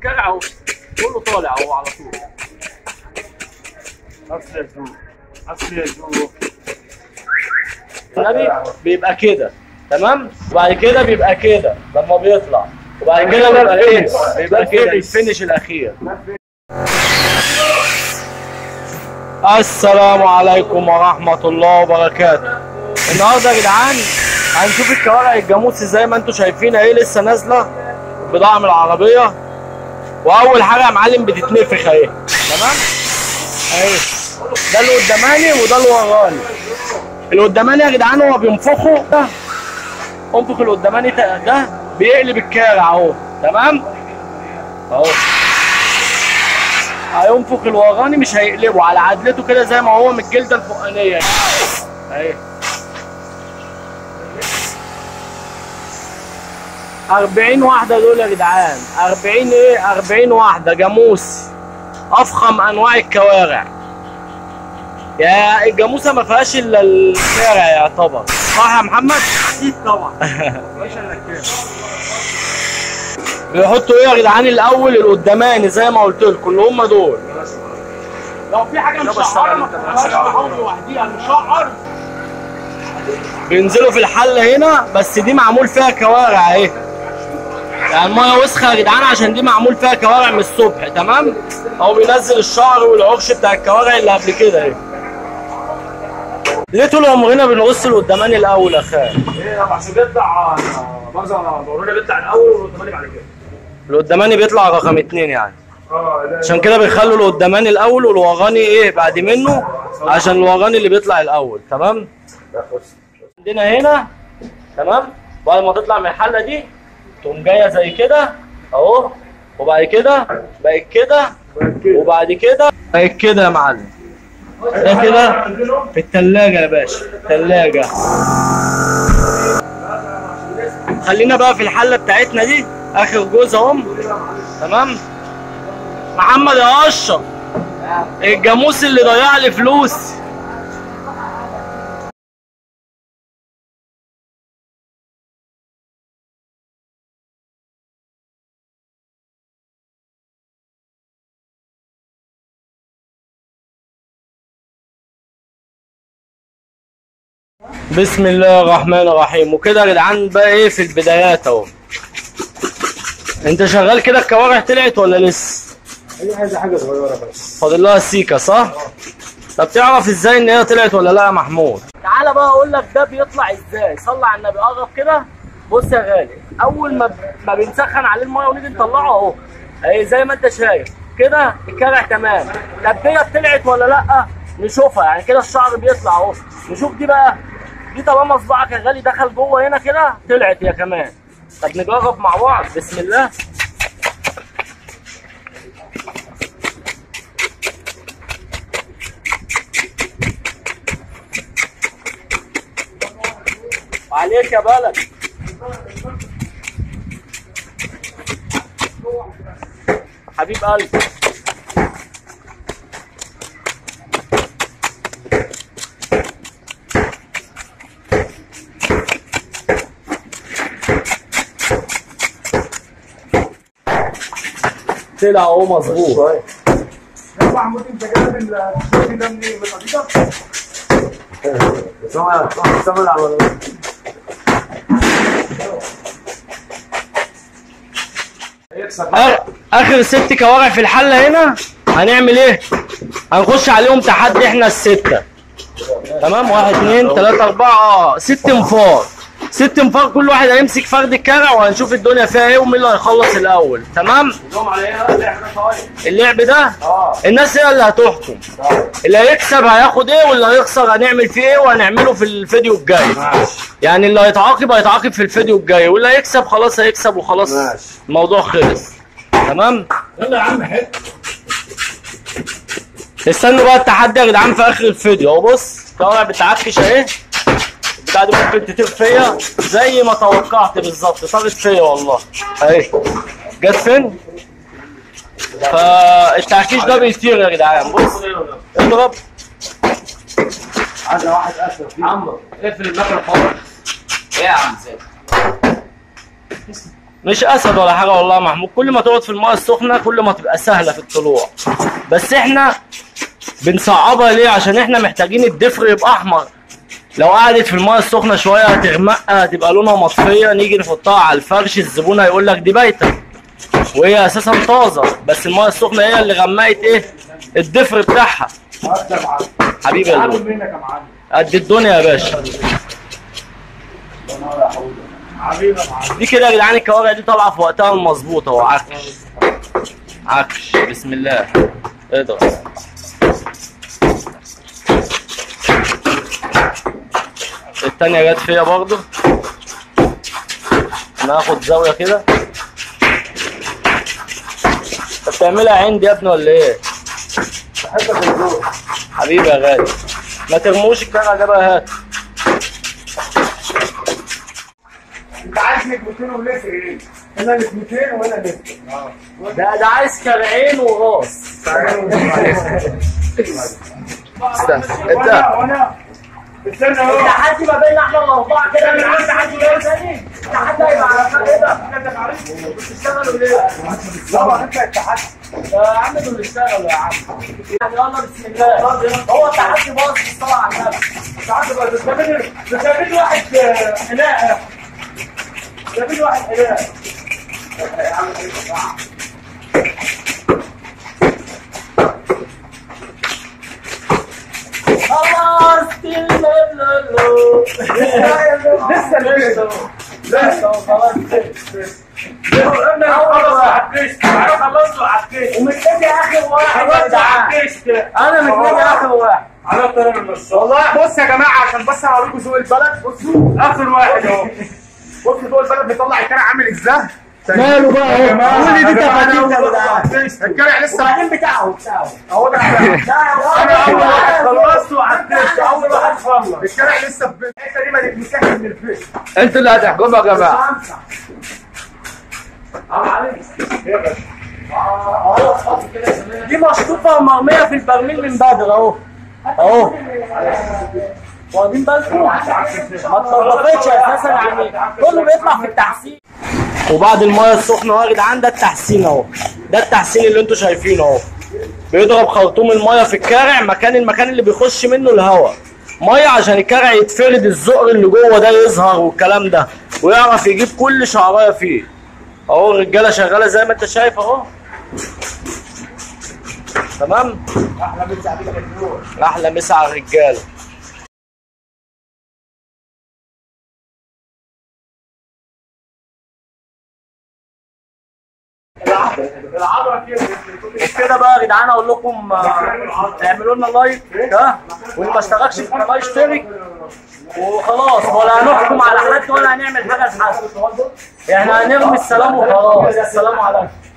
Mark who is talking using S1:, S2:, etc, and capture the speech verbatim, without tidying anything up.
S1: الكرع اهو كله طالع اهو على طول.
S2: اصل يا جو اصل يا جو
S1: النبي بيبقى كده تمام، وبعد كده بيبقى كده لما بيطلع، وبعد كده بيبقى ايه؟ بيبقى كده الفينش الاخير. السلام عليكم ورحمة الله وبركاته. النهارده يا جدعان هنشوف الكوارع الجاموسي زي ما انتم شايفين اهي لسه نازله بضاعه من العربيه. واول حاجه يا معلم بتتنفخ اهي تمام اهي. ده اللي قداماني وده اللي وراني. اللي قداماني يا جدعان هو بينفخه ده، انفخ اللي قداماني ده بيقلب الكارع اهو تمام اهو. هينفخ الوراني مش هيقلبه على عدلته كده زي ما هو من الجلده الفوقانيه اهي. أربعين واحدة دول يا جدعان، أربعين ايه؟ أربعين واحدة جاموسي، أفخم أنواع الكوارع. يا الجاموسة ما فيهاش إلا الكارع يعتبر، صح يا محمد؟
S2: اكيد طبعا. مفيش الا كده.
S1: بيحطوا ايه يا جدعان الأول؟ القداماني زي ما قلت لكم اللي هم دول. لو في حاجة مشعرة ما تبقاش محاول لوحديها، مشعر بينزلوا في الحلة هنا، بس دي معمول فيها كوارع اهي. يعني الميه وسخه يا جدعان عشان دي معمول فيها كوارع من الصبح تمام. هو بينزل الشعر والعرش بتاع الكوارع اللي قبل كده اهي. ليه طول عمرنا بنقص القداماني الاول يا خال؟
S2: ايه عشان بيطلع مؤاخذه ضروري بيطلع الاول والقداماني بعد كده.
S1: القداماني بيطلع رقم اتنين يعني.
S2: اه
S1: عشان كده بيخلوا القداماني الاول والوراني ايه بعد منه، عشان الوراني اللي بيطلع الاول تمام. عندنا هنا تمام. بعد ما تطلع من الحله دي تقوم جايه زي كده اهو، وبعد كده بقت كده، وبعد كده بقت كده يا معلم. ده كده في التلاجة يا باشا، التلاجة. خلينا بقى في الحلة بتاعتنا دي اخر جزء اهم تمام. محمد يا اشرف الجاموس اللي ضيع لي فلوسي. بسم الله الرحمن الرحيم. وكده يا جدعان بقى ايه في البدايات اهو. انت شغال كده الكوارع طلعت ولا لسه؟
S2: هي عايزه حاجه صغيره بس.
S1: فاضل لها سيكه صح؟ طب تعرف ازاي ان هي طلعت ولا لا يا محمود؟ تعالى بقى اقول لك ده بيطلع ازاي. صلي على النبي، قرب كده. بص يا غالي، اول ما ما بنسخن عليه الميه ونيجي نطلعه اهو اهي زي ما انت شايف كده الكارع تمام. طب دي طلعت ولا لا؟ نشوفها يعني كده الشعر بيطلع اهو. نشوف دي بقى، دي طالما صباعك يا غالي دخل جوه هنا كده طلعت هي كمان. طب نجرب مع بعض. بسم الله. وعليك يا بلد. حبيب قلبي. طلع اهو مظبوط.
S2: يا محمود انت جايب الشغل ده منين؟ من الحديقه؟ سامع سامع على
S1: اخر ست كوارع في الحله هنا هنعمل ايه؟ هنخش عليهم تحدي احنا السته تمام. واحد اتنين تلاته اربعه اه ست انفار. ست انفار كل واحد هيمسك فرد الكارع وهنشوف الدنيا فيها ايه ومين اللي هيخلص الاول تمام. اللعب ده الناس هي اللي هتحكم. اللي هيكسب هياخد ايه واللي هيخسر هنعمل فيه ايه وهنعمله في الفيديو الجاي. يعني اللي هيتعاقب هيتعاقب في الفيديو الجاي، واللي هيكسب خلاص هيكسب وخلاص الموضوع خلص تمام.
S2: يلا يا عم حلو.
S1: استنوا بقى التحدي يا جدعان في اخر الفيديو اهو. بص الكوارع بتعكش اهي. البتاعة دي ممكن تطير فيا زي ما توقعت بالظبط. طارت فيا والله اهي. جت فين؟ فالتعكيش ده بيطير يا جدعان. بص اضرب.
S2: عايز واحد اسود
S1: عمرو اقفل المكنه خالص. ايه يا عم زين؟ مش اسد ولا حاجه والله يا محمود، كل ما تقعد في المايه السخنه كل ما تبقى سهله في الطلوع. بس احنا بنصعبها ليه؟ عشان احنا محتاجين الدفر يبقى احمر. لو قعدت في المايه السخنه شويه هتغمق، هتبقى لونها مطفيه، نيجي نحطها على الفرش الزبون هيقول لك دي بايته وهي اساسا طازه، بس المايه السخنه هي اللي غمقت ايه؟ الدفر بتاعها. حبيبي يا
S2: منك يا معلم.
S1: قد الدنيا يا باشا.
S2: حبيبي يا معلم.
S1: دي كده يا جدعان الكوارع دي طالعه في وقتها المظبوط اهو. عكش عكش بسم الله اضغط. التانية جت فيا برضه. انا هاخد زاوية كده. انت بتعملها عندي يا ابني ولا ايه؟
S2: بحبك يا زوج.
S1: حبيبي يا غالي. ما ترموش الكرع ده بقى، هات.
S2: انت عايز نجمتين ولسه ايه؟ هنا نجمتين وهنا لسه.
S1: ده ده عايز كرعين وراس. استنى انت
S2: وانا استنى اهو.
S1: التحدي ما بيننا احنا الاربعه كده، من عند حد تاني. التحدي هيبقى على ايه ده؟ انت عارف بتشتغلوا ليه؟
S2: طبعا انت التحدي.
S1: يا عم دول اشتغلوا يا عم. يعني يلا بسم الله. هو التحدي باظ الصلاه على النبي.
S2: التحدي بقى بتستفيد بتستفيد واحد حلاقه. بتستفيد واحد حلاقه. يا عم
S1: خلاص
S2: لسه لسه لسه خلاص خلصت وعكيت
S1: ومتجي اخر واحد يا جدعان. انا متجي اخر واحد.
S2: على الطريق النص. والله بص يا جماعه عشان بس هوريكم سوق البلد. بصوا اخر واحد اهو. بصوا سوق البلد بيطلع الكرع عامل ازاي.
S1: ماله بقى اهو. قول لي دي تفاصيل يا جدعان.
S2: الكرع لسه
S1: وبعدين بتاعه بتاعه
S2: اهو ده انا اول واحد خلصت وعكيت. اول واحد خلص. الكرع لسه في الحته دي ما تتمسكش من الفيس.
S1: انتوا اللي هتحكموا يا جماعه. دي مشطوفه ومرميه في البرميل من بدر اهو اهو. واخدين بالكم؟ ما اتنضفتش اساسا، يعني كله بيطلع في التحسين. وبعد المايه السخنه يا جدعان ده التحسين اهو. ده التحسين اللي انتوا شايفينه اهو. بيضرب خرطوم المايه في الكارع مكان المكان اللي بيخش منه الهواء. ميه عشان الكارع يتفرد، الزقر اللي جوه ده يظهر والكلام ده، ويعرف يجيب كل شعرايه فيه. اهو الرجاله شغاله زي ما انت شايف اهو. تمام؟
S2: احلى مسا عليك يا نور.
S1: احلى مسا على الرجاله.
S2: العضله
S1: كده بقى يا جدعان اقول لكم اعملوا لنا لايك ها، واللي ما اشتركش في القناه يشترك وخلاص. ولا هنحكم على حد ولا هنعمل حاجه لحد، احنا هنرمي السلام وخلاص. السلام عليكم.